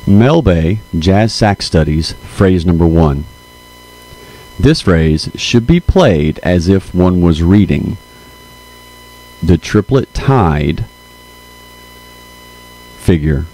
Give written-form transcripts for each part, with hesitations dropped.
Melbay Jazz Sax Studies, phrase number 1. This phrase should be played as if one was reading. The triplet tied figure.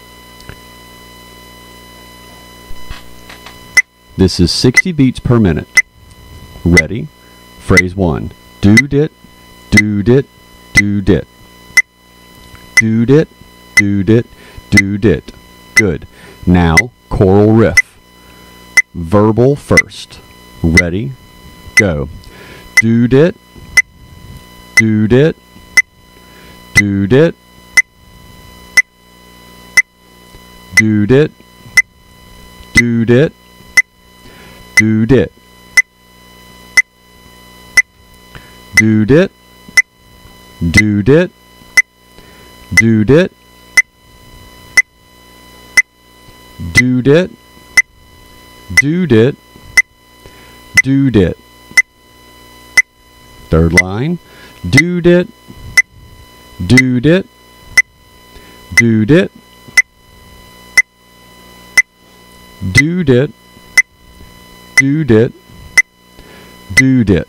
This is 60 beats per minute. Ready? Phrase 1. Do-dit, do-dit, do-dit. Do-dit, do-dit, do-dit. Good. Now, choral riff. Verbal first. Ready? Go. Do-dit, do-dit, do-dit, do-dit, do-dit, do-dit, do-dit, do-dit, do-dit, do-dit, do-dit, do-dit. Third line. Do-dit, do-dit, do-dit, do-dit, do-dit, do-dit.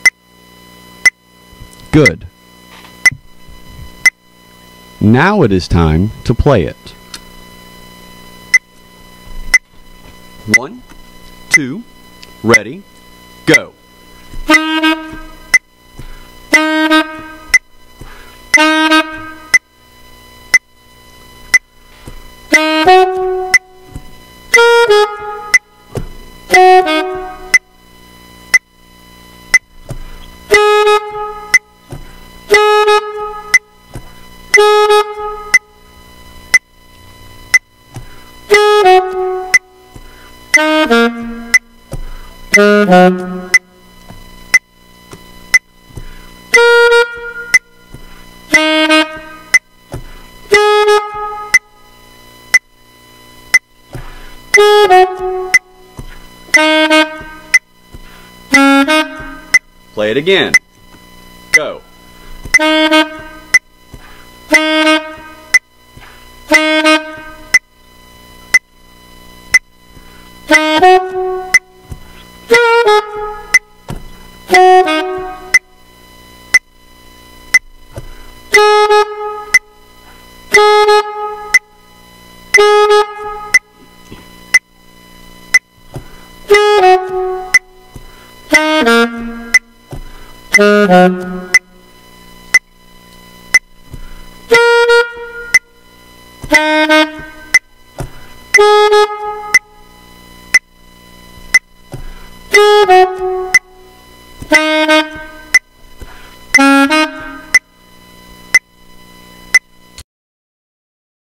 Good. Now it is time to play it. 1, 2, ready, go. Play it again. Go.